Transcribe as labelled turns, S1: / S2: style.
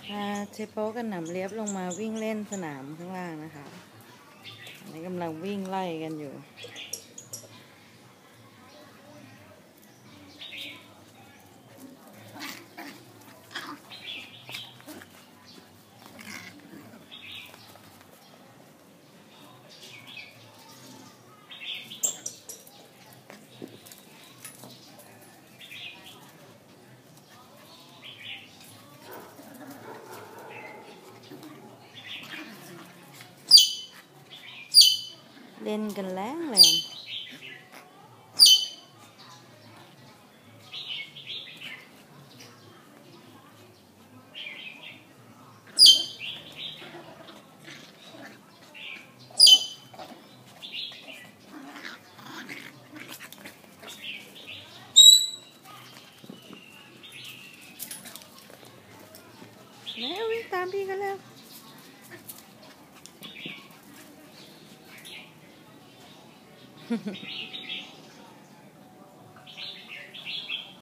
S1: เชโป๊กับหนำเลียบลงมาวิ่งเล่นสนามข้างล่างนะคะอันนี้กำลังวิ่งไล่กันอยู่เล่นกันแรงแรงแล้ววิ่งตามพี่กันแล้ว